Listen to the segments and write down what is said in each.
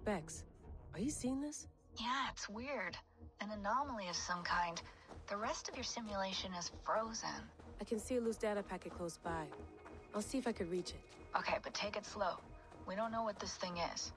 Bex, are you seeing this? Yeah, it's weird. An anomaly of some kind. The rest of your simulation is frozen. I can see a loose data packet close by. I'll see if I could reach it. Okay, but take it slow. We don't know what this thing is.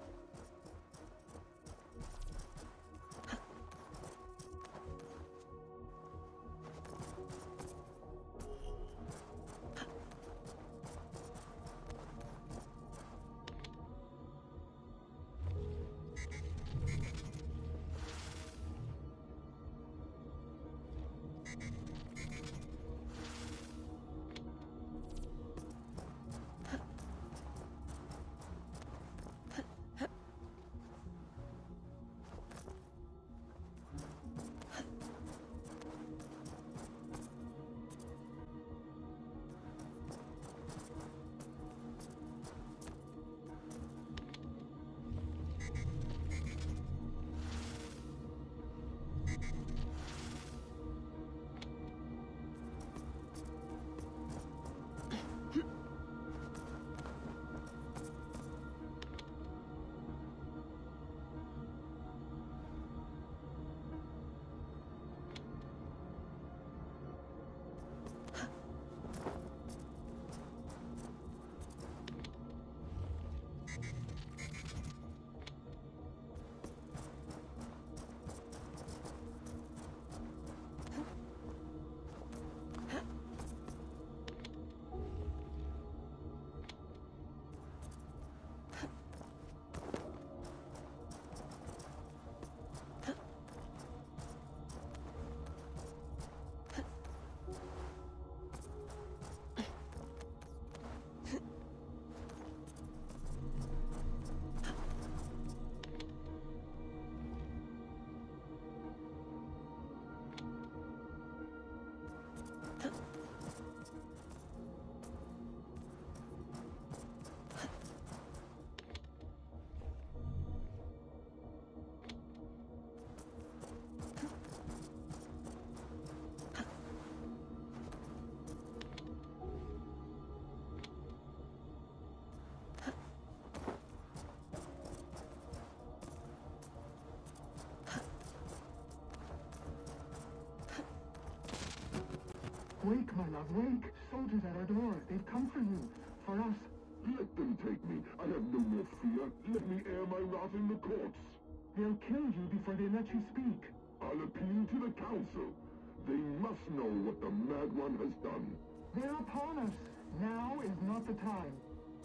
Wake, my love, wake! Soldiers at our door. They've come for you. For us. Let them take me. I have no more fear. Let me air my wrath in the courts. They'll kill you before they let you speak. I'll appeal to the council. They must know what the Mad One has done. They're upon us. Now is not the time.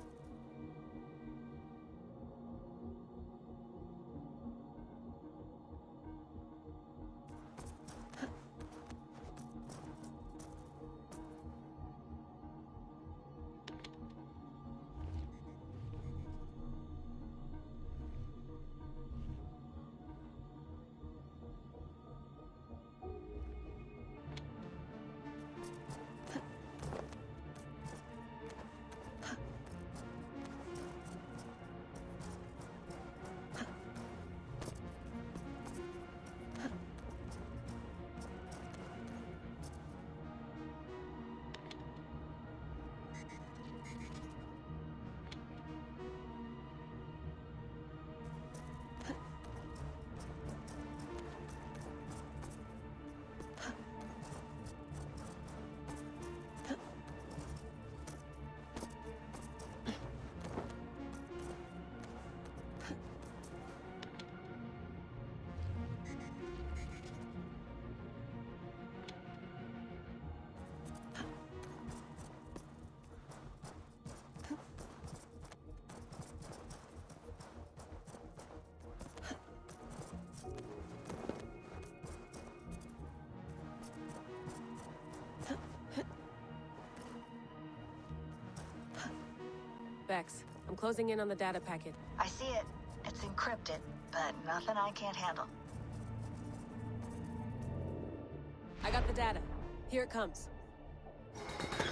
Bex, I'm closing in on the data packet. I see it. It's encrypted, but nothing I can't handle. I got the data. Here it comes.